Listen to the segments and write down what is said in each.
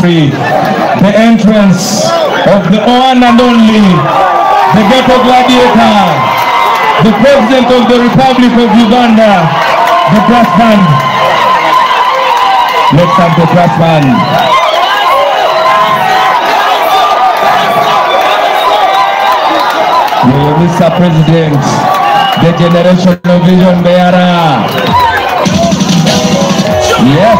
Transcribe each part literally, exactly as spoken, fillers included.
country, the entrance of the one and only, the Ghetto Gladiator, the President of the Republic of Uganda, the brass band. Let's have the brass band. Mister President, the generational vision bearer. Yes.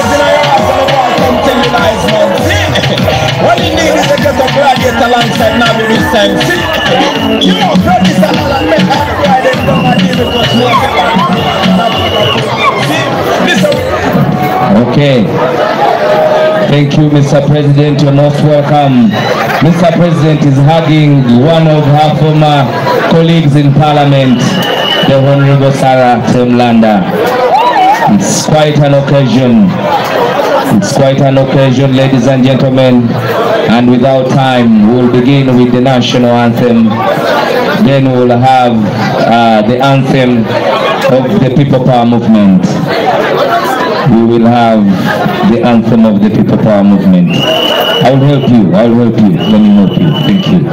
What you need is to get a graduate alongside Nabi this time. You know, producer Alan make all the graduates come and give it to us. Okay. Thank you, Mister President. You're most welcome. Mister President is hugging one of her former colleagues in Parliament, the Honorable Sarah Temlanda. It's quite an occasion. It's quite an occasion, ladies and gentlemen. And without time, we'll begin with the national anthem. Then we'll have uh, the anthem of the People Power Movement. We will have the anthem of the People Power Movement. I will help you. I will help you. Let me help you. Thank you.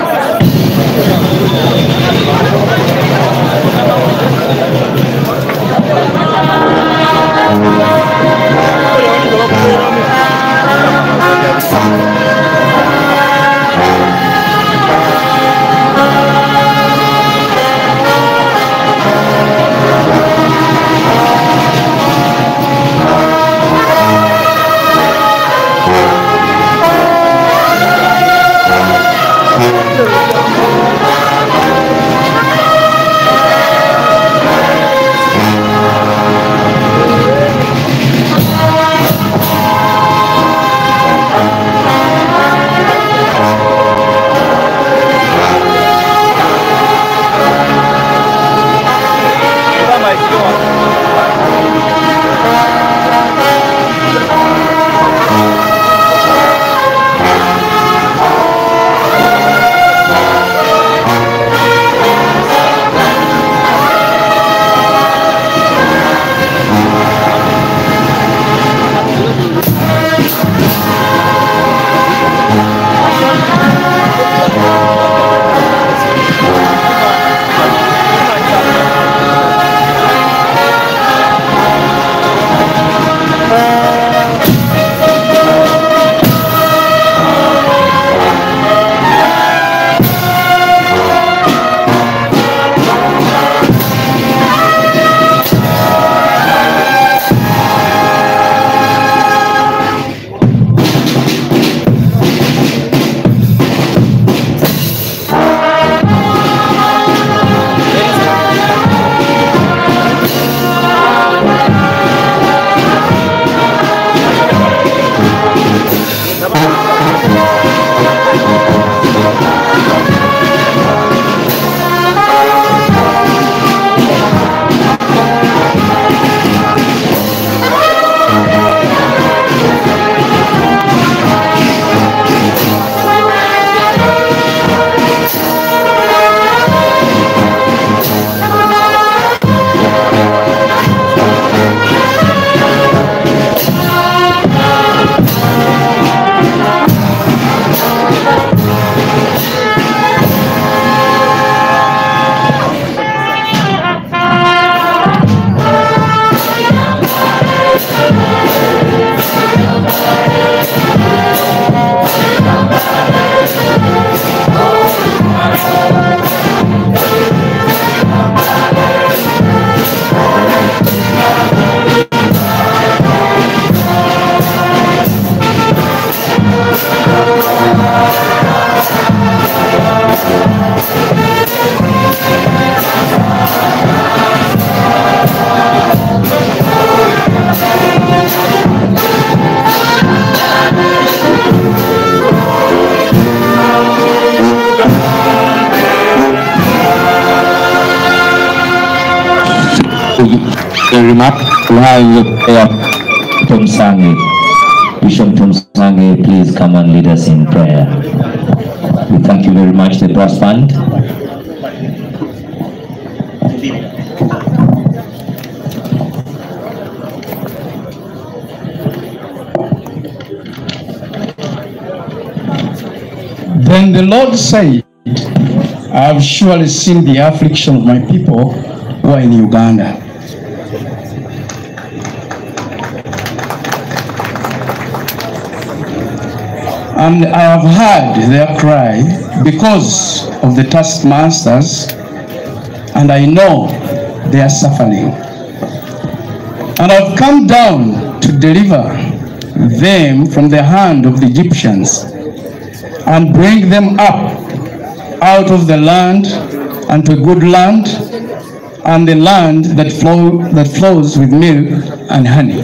Very much. We have uh, Tom Sange. Bishop Tom Sange, please come and lead us in prayer. We thank you very much, the brass band. Then the Lord said, I have surely seen the affliction of my people who are in Uganda. And I have heard their cry because of the taskmasters, and I know they are suffering. And I've come down to deliver them from the hand of the Egyptians and bring them up out of the land and to a good land, and the land that flow that flows with milk and honey.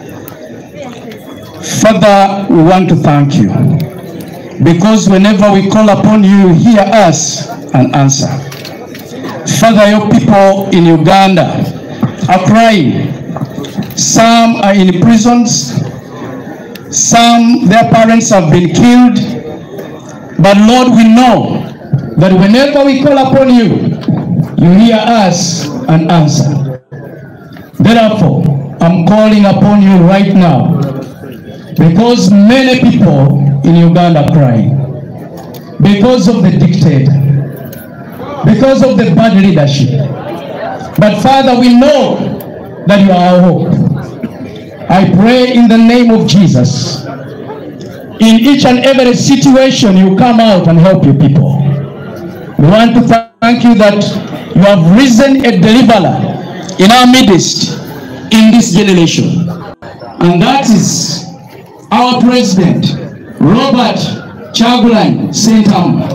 Father, we want to thank you, because whenever we call upon you, you hear us and answer. Father, your people in Uganda are crying. Some are in prisons, some, their parents have been killed, but Lord, we know that whenever we call upon you, you hear us and answer. Therefore, I'm calling upon you right now, because many people in Uganda are crying because of the dictator, because of the bad leadership. But Father, we know that you are our hope. I pray in the name of Jesus, in each and every situation you come out and help your people. We want to thank you that you have risen a deliverer in our midst in this generation. And that is our President, Robert Kyagulanyi Ssentamu.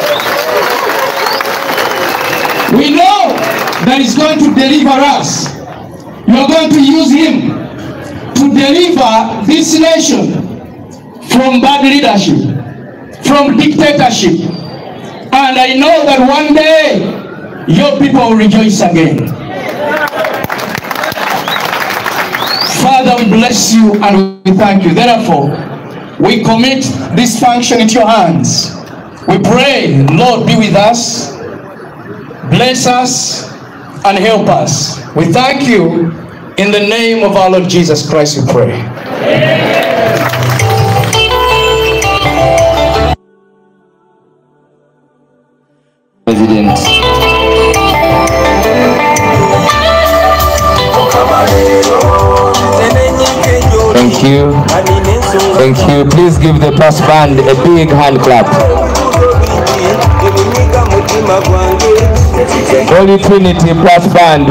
We know that he's going to deliver us. You are going to use him to deliver this nation from bad leadership, from dictatorship. And I know that one day your people will rejoice again. Father, we bless you and we thank you. Therefore, we commit this function into your hands. We pray, Lord, be with us, bless us, and help us. We thank you. In the name of our Lord Jesus Christ, we pray. President. Thank you. Thank you. Please give the brass band a big hand clap. Holy Trinity brass band.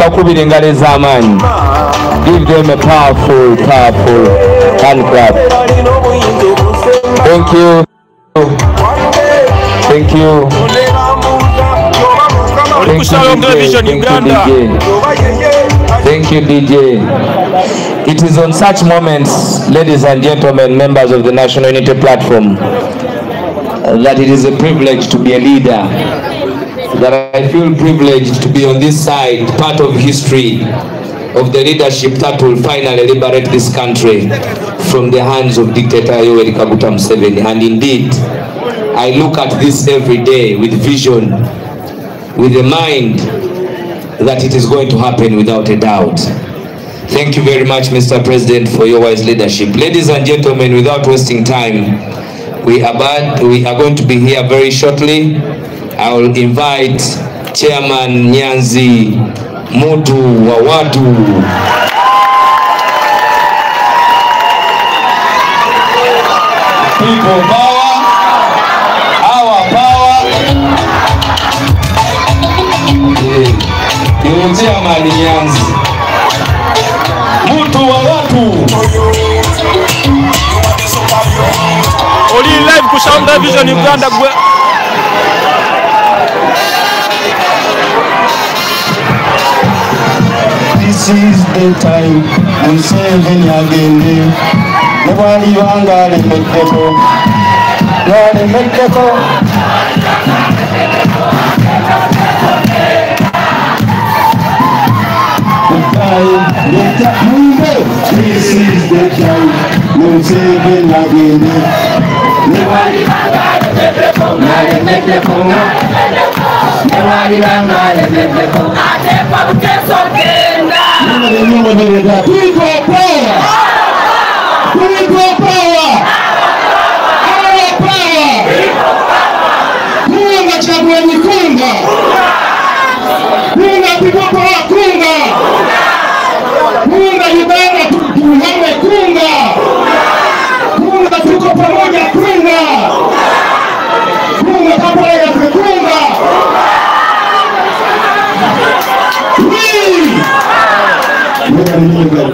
Give them a powerful, powerful hand clap. Thank you. Thank you. Thank you, D J. It is on such moments, ladies and gentlemen, members of the National Unity Platform, that it is a privilege to be a leader, that I feel privileged to be on this side, part of history of the leadership that will finally liberate this country from the hands of dictator Yoweri Kaguta Museveni. And indeed, I look at this every day with vision, with a mind that it is going to happen without a doubt. Thank you very much, Mister President, for your wise leadership. Ladies and gentlemen, without wasting time, we are, bad, we are going to be here very shortly. I will invite Chairman Nyanzi Mutu wa watu. People power, our power. You Chairman Nyanzi Mutu wa watu. Oli live ku Sound Vision Uganda. This is the time when Museveni agende. Nobody wanga lemeddeko. Lemeddeko. This is the time when Museveni agende. Nobody wanga lemeddeko. Lemeddeko. Nobody wanga lemeddeko. People power! People power! Our power!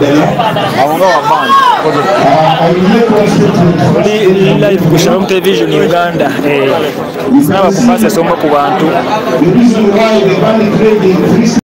Awonga wa band. Oli live ku Shalom Television Uganda. Eh. Naba kupasa somo ku bantu.